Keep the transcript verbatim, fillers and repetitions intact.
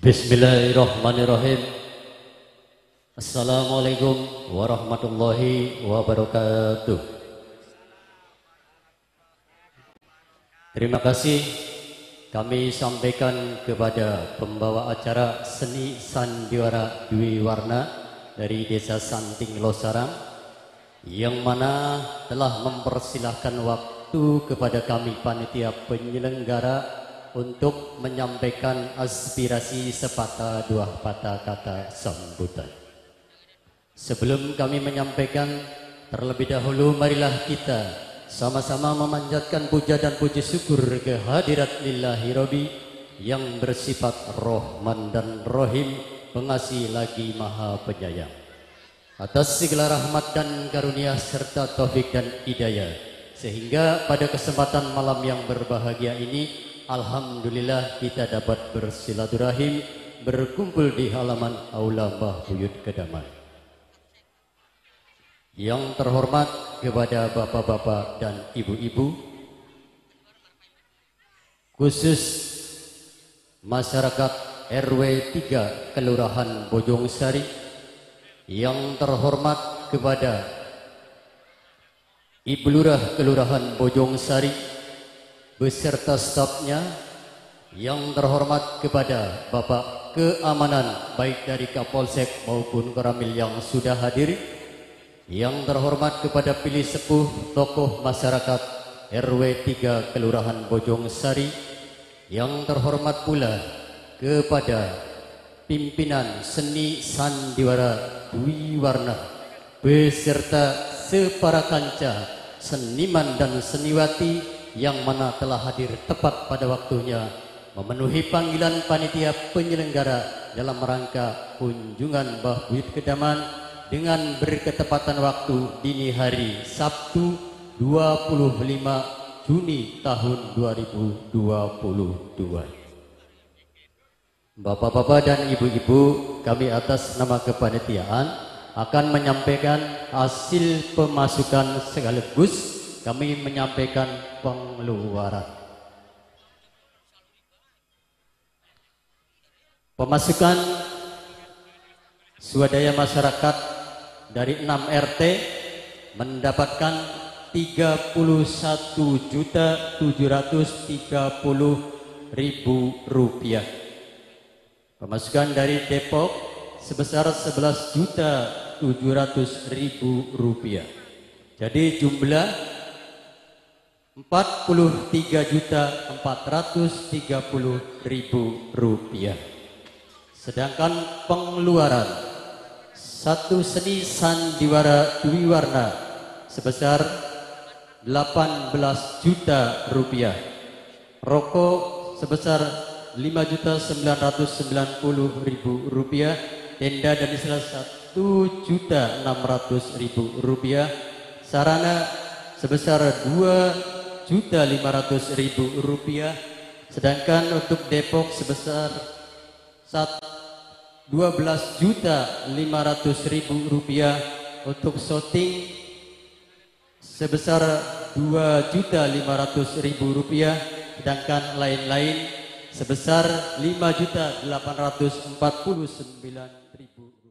Bismillahirrahmanirrahim. Assalamualaikum warahmatullahi wabarakatuh. Terima kasih kami sampaikan kepada pembawa acara seni sandiwara Dwi Warna dari Desa Santing Losarang, yang mana telah mempersilahkan waktu kepada kami panitia penyelenggara untuk menyampaikan aspirasi sepatah dua patah kata sambutan. Sebelum kami menyampaikan, terlebih dahulu marilah kita sama-sama memanjatkan puja dan puji syukur kehadirat lillahi Rabbi yang bersifat Rahman dan Rahim, pengasih lagi maha penyayang, atas segala rahmat dan karunia serta taufik dan hidayah, sehingga pada kesempatan malam yang berbahagia ini alhamdulillah kita dapat bersilaturahim, berkumpul di halaman Aula Mbah Buyut Kedamaian. Yang terhormat kepada bapak-bapak dan ibu-ibu, khusus masyarakat R W tiga Kelurahan Bojongsari, yang terhormat kepada Ibu Lurah Kelurahan Bojongsari beserta stafnya, yang terhormat kepada Bapak Keamanan baik dari Kapolsek maupun Koramil yang sudah hadir, yang terhormat kepada pilih sepuh tokoh masyarakat R W tiga Kelurahan Bojongsari, yang terhormat pula kepada pimpinan seni sandiwara Dwi Warna beserta separa kanca seniman dan seniwati yang mana telah hadir tepat pada waktunya memenuhi panggilan panitia penyelenggara dalam rangka kunjungan Mbah Buyut Kedamaian dengan berketepatan waktu dini hari Sabtu dua puluh lima Juni tahun dua ribu dua puluh dua. Bapak-bapak dan ibu-ibu, kami atas nama kepanitiaan akan menyampaikan hasil pemasukan sekaligus kami menyampaikan pengeluaran. Pemasukan swadaya masyarakat dari enam R T mendapatkan tiga puluh satu juta tujuh ratus tiga puluh ribu rupiah. Pemasukan dari Depok sebesar sebelas juta tujuh ratus ribu rupiah. Jadi jumlah empat puluh tiga juta empat ratus tiga puluh ribu rupiah. Sedangkan pengeluaran satu seni sandiwara Dwi Warna sebesar delapan belas juta rupiah, rokok sebesar lima juta sembilan ratus sembilan puluh ribu rupiah, tenda dan istilah satu juta enam ratus ribu rupiah, sarana sebesar dua juta lima ratus ribu rupiah, sedangkan untuk Depok sebesar dua belas juta lima ratus ribu rupiah, untuk shooting sebesar dua juta lima ratus ribu rupiah, sedangkan lain-lain sebesar lima juta delapan ratus empat puluh sembilan ribu.